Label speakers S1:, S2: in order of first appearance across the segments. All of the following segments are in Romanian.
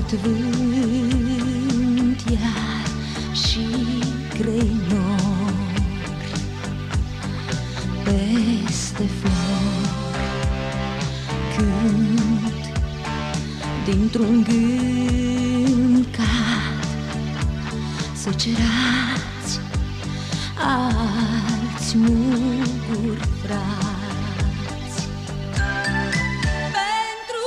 S1: cât vânt iar și grei nori peste flori, când dintr-un gând cad secerați alți muguri frați. Pentru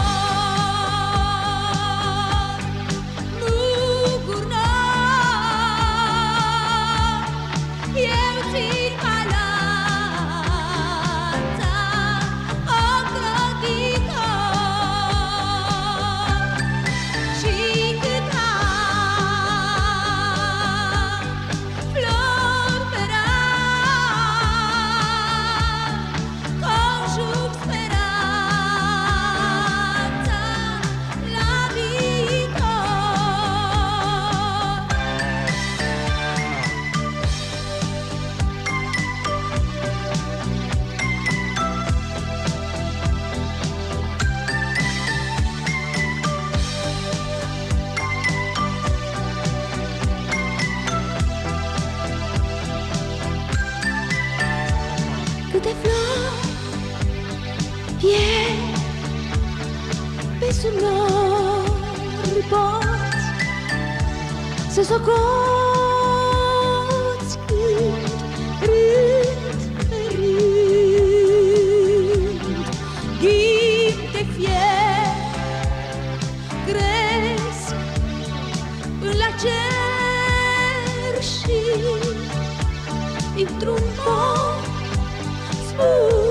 S1: voi, muguri noi, eu țin balanța ocrotitor și cât am flori pe ram, conjug speranța la viitor. Câte flori pierd pe sub nori, poți să socoți rând pe rând. Ghinte fier cresc până la cer și dintr-un pom spun